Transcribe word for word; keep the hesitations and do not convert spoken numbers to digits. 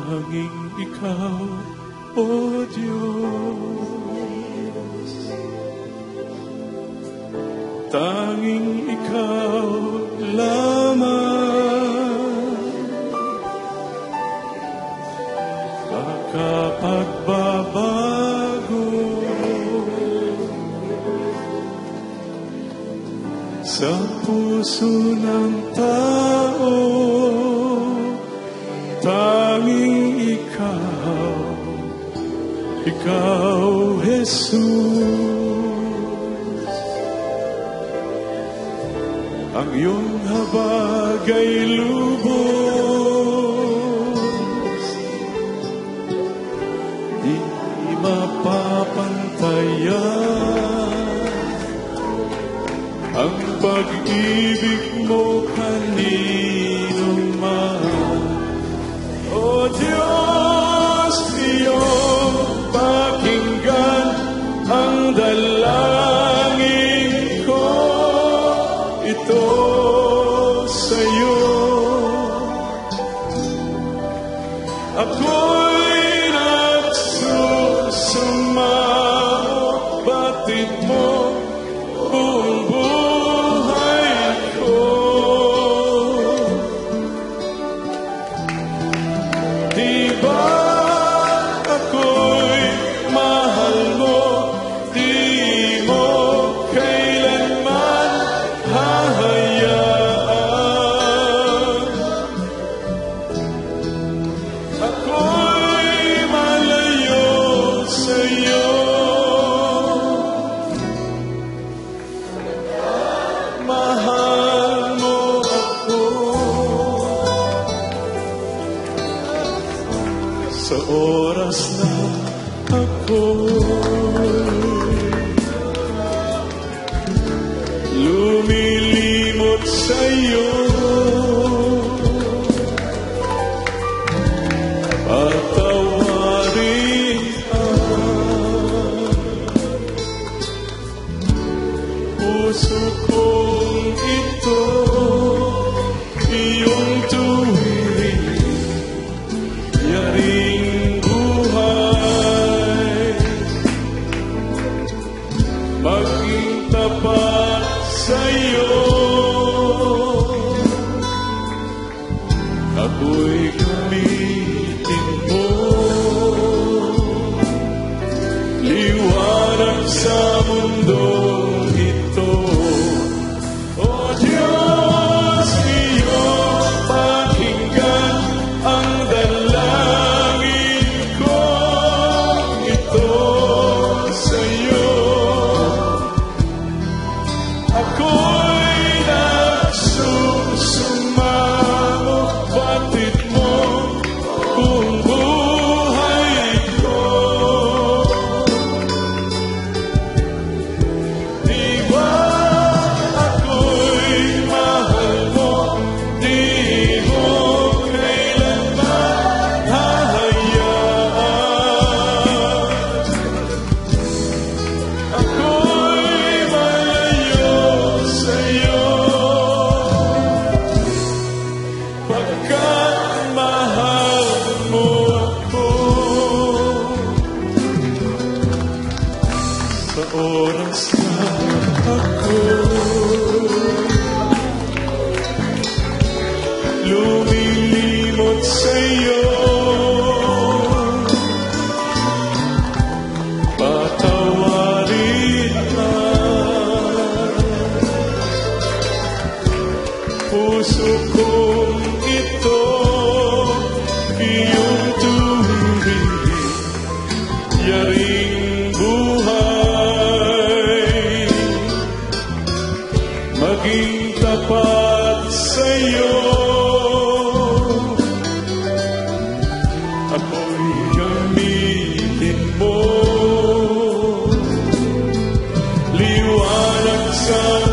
tanging Ikaw, O Diyos. Tanging Ikaw lamang makapagbabago sa puso ng tao. Tanging Ikaw, Ikaw, Jesus. Ang iyong habag ay lubos, di mapapantayan. Ang pag-ibig mo kaninong man, O Diyos, iyong pakinggan ang dalangin ko. Ito sa'yo, ako'y nagsusumamo, batid mo buong buhay ko. Di ba ako'y mahal mo? Di mo kailanman hahayaan. Ako'y malayo sa'yo. Mahal mo ako. Sa oras na ako'y lumilimot sa'yo, patawarin ang puso kong ito, iyong tuwiring, yaring buhay, maging tapat sa'yo. Ako'y gamitin mo, liwanag sa mundong ito. O Diyos, iyong pakinggan ang dalangin ko. Ito sa'yo, ako'y nagsusumamo, batid mo buong buhay ko. Di ba ako'y mahal mo? Di mo kailanman hahayaan. Ako'y malayo sa'yo, pagkat mahal mo ako. Sa oras na ako lumilimot sa'yo, patawarin man puso kong ito, iyong tuwiring, yaring buhay, maging tapat sa'yo. Ako'y gamitin mo, liwanag sa